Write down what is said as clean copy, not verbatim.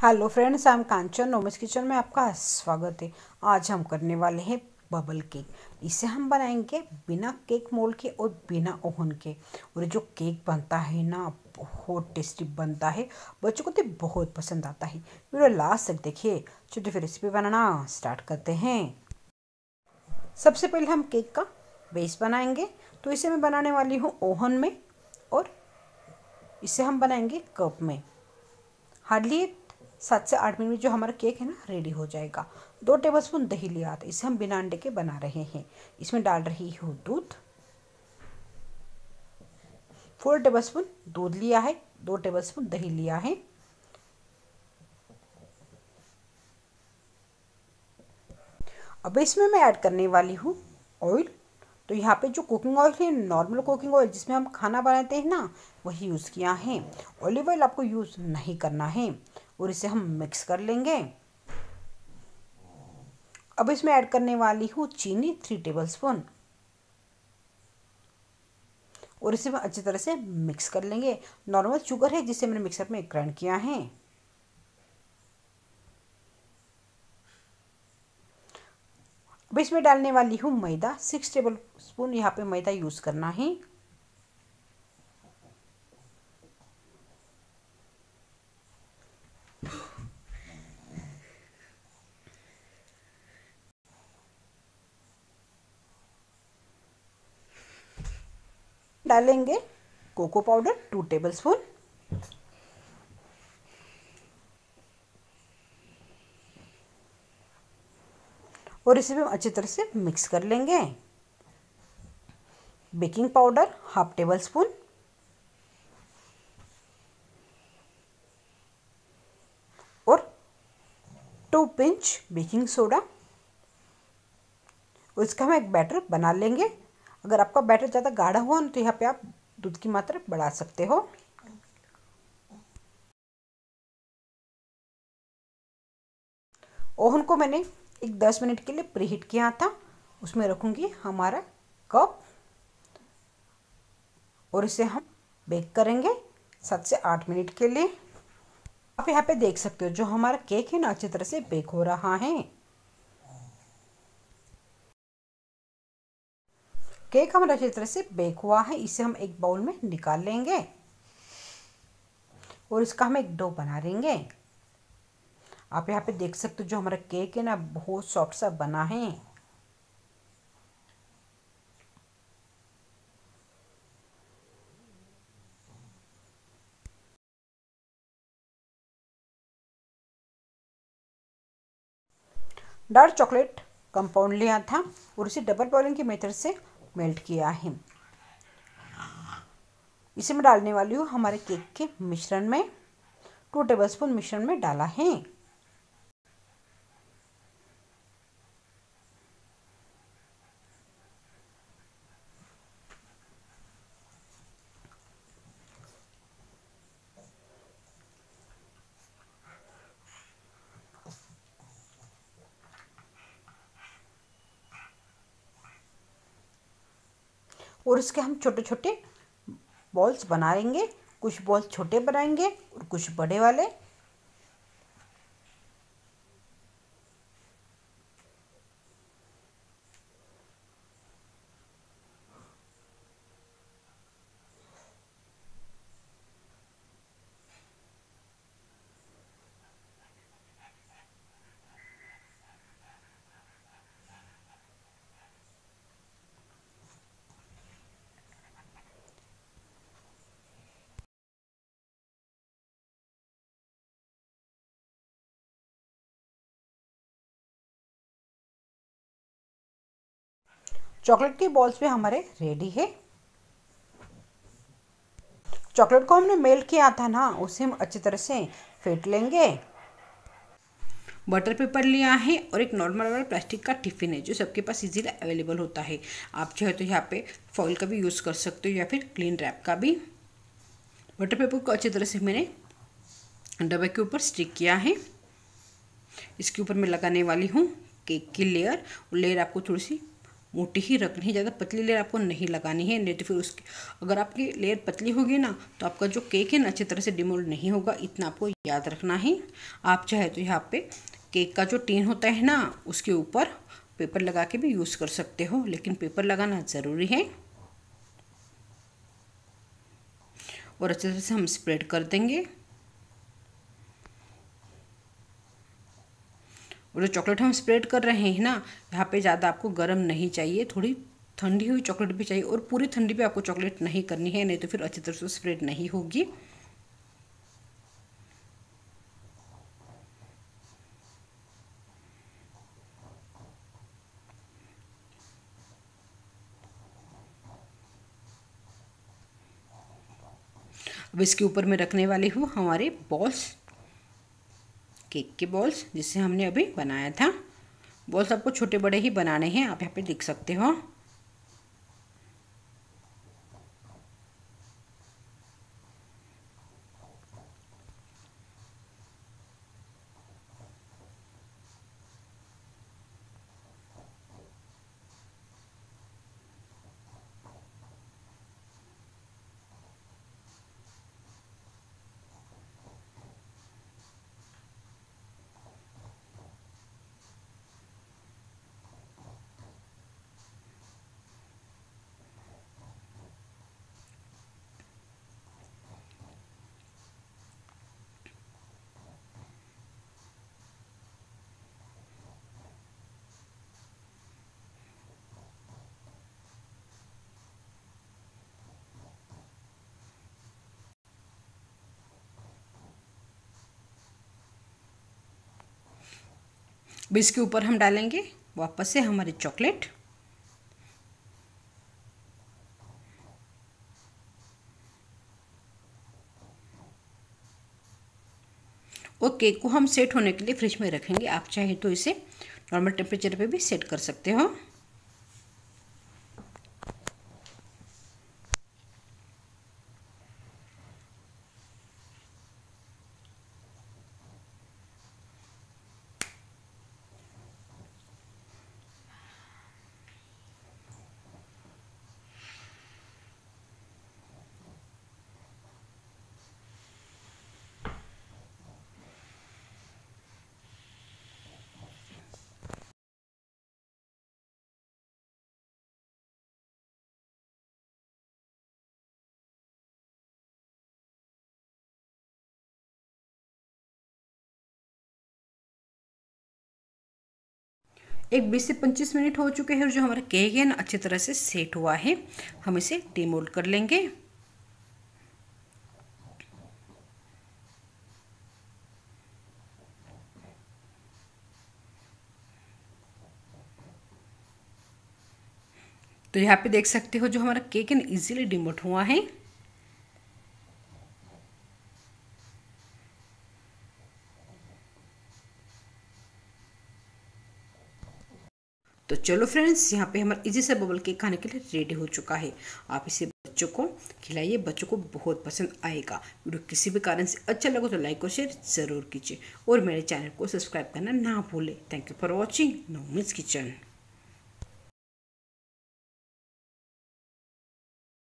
Hello friends, I am Kanchan. Nomi's kitchen में आपका स्वागत है। आज हम करने वाले हैं बबल केक। इसे हम बनाएंगे बिना केक मोल्ड के और बिना ओवन के। और जो केक बनता है ना, बहुत टेस्टी बनता है। बच्चों को तो बहुत पसंद आता है। वीडियो लास्ट तक देखिए। चलिए फिर रेसिपी बनाना स्टार्ट करते हैं। सबसे पहले हम केक का बेस बनाएंगे। तो इसे मैं बनाने वाली हूँ ओवन में, और इसे हम बनाएंगे कप में। हार्डली 7 से 8 मिनट में जो हमारा केक है ना रेडी हो जाएगा। 2 टेबलस्पून दही लिया था, इसे हम बिना अंडे के बना रहे हैं। इसमें डाल रही हूँ दूध। 4 टेबलस्पून दूध लिया है, 2 टेबलस्पून दही लिया है। अब इसमें मैं ऐड करने वाली हूँ ऑयल। तो यहाँ पे जो कुकिंग ऑयल है, नॉर्मल कुकिंग ऑयल जिसमें हम खाना बनाते हैं ना, वही यूज़ किया है। ऑलिव ऑयल आपको यूज़ नहीं करना है। और इसे हम मिक्स कर लेंगे। अब इसमें ऐड करने वाली हूँ चीनी 3 टेबलस्पून। और इसे हम अच्छी तरह से मिक्स कर लेंगे। नॉर्मल शुगर है जिसे मैंने मिक्सर में ग्राइंड किया है। अब इसमें डालने वाली हूँ मैदा। 6 टेबलस्पून यहाँ पे मैदा यूज़ करना है। डालेंगे कोको पाउडर 2 टेबलस्पून। और इसे भी हम अच्छी तरह से मिक्स कर लेंगे। Baking powder 1/2 tablespoon. और 2 पिंच बेकिंग सोडा। और इसका हम एक बैटर बना लेंगे। अगर आपका बैटर ज़्यादा गाढ़ा हुआ ना, तो यहाँ पे आप दूध की मात्रा बढ़ा सकते हो। ओवन को मैंने एक 10 मिनट के लिए प्रीहीट किया था। उसमें रखूँगी हमारा कप, और इसे हम बेक करेंगे 7 से 8 मिनट के लिए। आप यहाँ पे देख सकते हो जो हमारा केक है ना, अच्छी तरह से बेक हो रहा है। केक हमारा अच्छी तरह से बेक हुआ है। इसे हम एक बाउल में निकाल लेंगे। और इसका हम एक डो बना लेंगे। आप यहाँ पे देख सकते हो जो हमारा केक है ना, बहुत सॉफ्ट सा बना है। डार्क चॉकलेट कंपाउंड लिया था, और इसे डबल बॉइलिंग की मेथड से मेल्ट किया है। इसे मैं डालने वाली हूँ हमारे केक के मिश्रण में। 2 टेबलस्पून मिश्रण में डाला है। और इसके हम छोटे छोटे बॉल्स बनाएंगे। कुछ बॉल्स छोटे बनाएंगे और कुछ बड़े वाले। चॉकलेट के बॉल्स भी हमारे रेडी है। चॉकलेट को हमने मेल्ट किया था ना, उसे हम अच्छी तरह से फेंट लेंगे। बटर पेपर लिया है, और एक नॉर्मल वाला प्लास्टिक का टिफ़िन है जो सबके पास इजीली अवेलेबल होता है। आप चाहे तो यहाँ पे फॉइल का भी यूज़ कर सकते हो, या फिर क्लीन रैप का भी। बटर पेपर को अच्छी तरह से मैंने डब्बे के ऊपर स्टिक किया है। इसके ऊपर मैं लगाने वाली हूँ केक की लेयर। लेयर आपको थोड़ी सी मोटी ही रखनी है, ज़्यादा पतली लेयर आपको नहीं लगानी है, नहीं तो फिर उसकी अगर आपकी लेयर पतली होगी ना तो आपका जो केक है ना अच्छी तरह से डिमोल्ड नहीं होगा। इतना आपको याद रखना है। आप चाहे तो यहाँ पे केक का जो टिन होता है ना उसके ऊपर पेपर लगा के भी यूज़ कर सकते हो, लेकिन पेपर लगाना ज़रूरी है। और अच्छे तरह से हम स्प्रेड कर देंगे। और जो चॉकलेट हम स्प्रेड कर रहे हैं ना, यहाँ पे ज़्यादा आपको गर्म नहीं चाहिए, थोड़ी ठंडी हुई चॉकलेट भी चाहिए। और पूरी ठंडी पे आपको चॉकलेट नहीं करनी है, नहीं तो फिर अच्छी तरह से स्प्रेड नहीं होगी। अब इसके ऊपर मैं रखने वाली हूँ हमारे बॉल्स, केक के बॉल्स जिससे हमने अभी बनाया था। बॉल्स आपको छोटे बड़े ही बनाने हैं, आप यहाँ पे देख सकते हो। अब इसके ऊपर हम डालेंगे वापस से हमारी चॉकलेट। और केक को हम सेट होने के लिए फ्रिज में रखेंगे। आप चाहे तो इसे नॉर्मल टेम्परेचर पे भी सेट कर सकते हो। एक 20 से 25 मिनट हो चुके हैं और जो हमारा केक है ना अच्छी तरह से सेट हुआ है। हम इसे डिमोल्ड कर लेंगे। तो यहाँ पे देख सकते हो जो हमारा केक है ना इजीली डिमोल्ड हुआ है। तो चलो फ्रेंड्स, यहाँ पे हमारा इजी सा बबल केक खाने के लिए रेडी हो चुका है। आप इसे बच्चों को खिलाइए, बच्चों को बहुत पसंद आएगा। वीडियो किसी भी कारण से अच्छा लगे तो लाइक और शेयर ज़रूर कीजिए और मेरे चैनल को सब्सक्राइब करना ना भूलें। Thank you for watching Nomi's kitchen.